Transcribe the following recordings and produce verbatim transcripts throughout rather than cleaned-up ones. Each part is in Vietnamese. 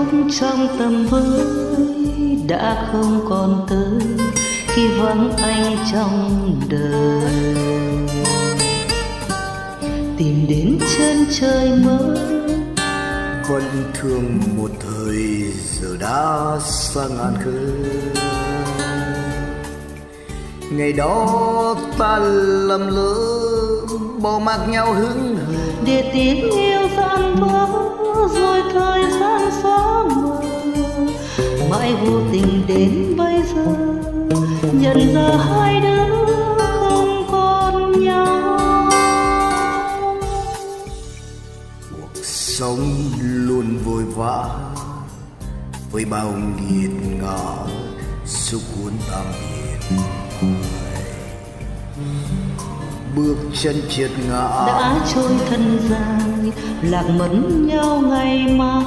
phúc trong tầm với đã không còn tới khi vắng anh trong đời. Tìm đến chân trời mới vẫn thương một thời giờ đã xa ngàn khơi. Ngày đó ta lầm lỡ bỏ mặc nhau hững hờ để tiếng yêu gian vỡ rồi thời gian xóa mờ. Mãi vô tình đến bây giờ nhận ra hai đứa không còn nhau. Cuộc sống luôn vội vã với bao nghiệt ngã xúc cuốn tam biệt. Bước chân trượt ngã đã trôi thân dài lạc mất nhau ngày mai.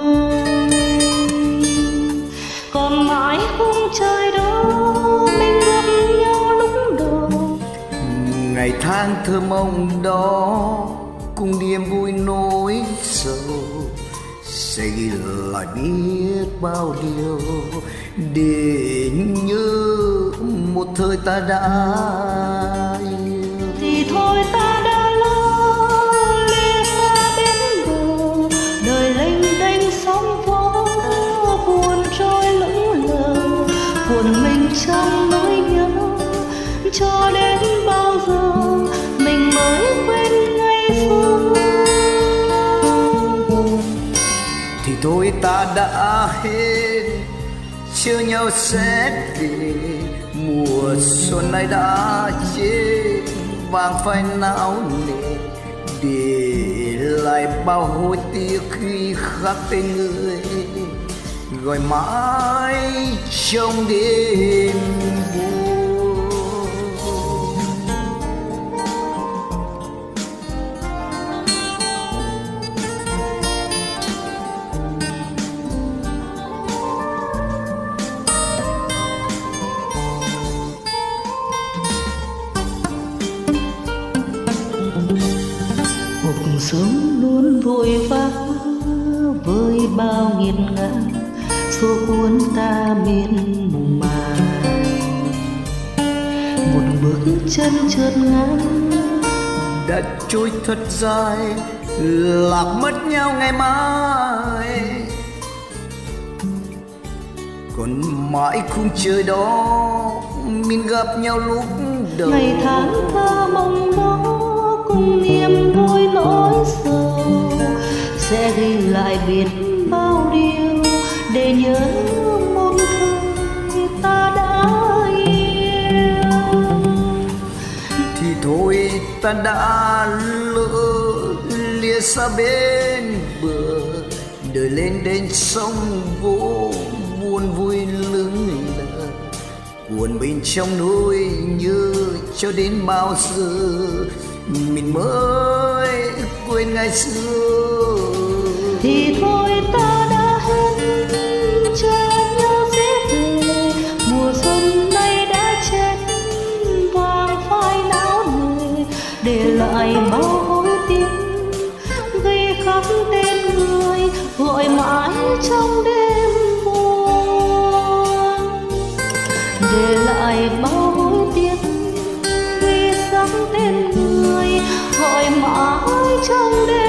Còn mãi khung trời đó mình gặp nhau lúc đầu. Ngày tháng thơ mộng đó cùng niềm vui nỗi sầu sẽ ghi lại biết bao điều để nhớ một thời ta đã yêu. Thì thôi ta đã lỡ lìa xa bên bờ, đời lênh đênh sóng vỗ buồn trôi lững lờ, buồn mình trong nỗi nhớ. Cho đến bao giờ mình mới quên ngày xưa. Thì thôi ta đã hết chờ nhau sẽ về, mùa xuân này đã chết vàng phai não nề, để lại bao hối tiếc khi khắc tên người gọi mãi trong đêm buồn. Cuộc sống luôn vội vã với bao nghiệt ngã xua cuốn ta miên man. Một bước chân trượt ngang đã trôi thật dài lạc mất nhau ngày mai. Còn mãi khung trời đó mình gặp nhau lúc đầu. ngày tháng thơ mộng đó cùng niềm vui nỗi sầu sẽ ghi lại biết bao điều để nhớ một thời ta đã yêu. Thì thôi ta đã lỡ lìa xa bên bờ, đời lên đến sông vô buồn vui lưng lờ, buồn bên trong nỗi nhớ cho đến bao giờ mình mới quên ngày xưa. Thì thôi ta đã hết chờ nhau sẽ về, mùa xuân này đã chết vàng phai não nề, để lại bao hối tiếc ghi khắc tên người gọi mãi trong đêm buồn, để lại bao hối tiếc ghi khắc tên người gọi mãi trong đêm.